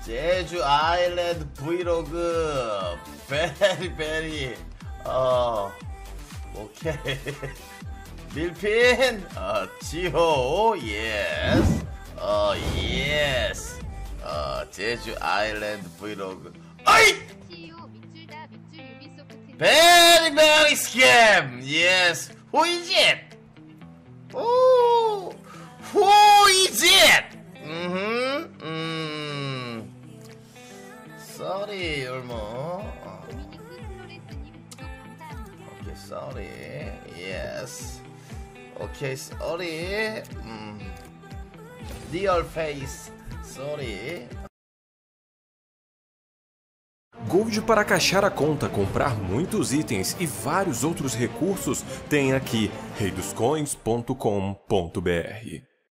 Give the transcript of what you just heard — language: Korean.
제주 아일랜드 브이로그 베리 오케이 밀핀 지호 예스 예스 제주 아일랜드 브이로그 어이 베리 스캠 예스 who is it 오 who is it sorry 율무 okay sorry yes okay sorry real face sorry. Gold para caixar a conta, comprar muitos itens e vários outros recursos tem aqui reidoscoins.com.br.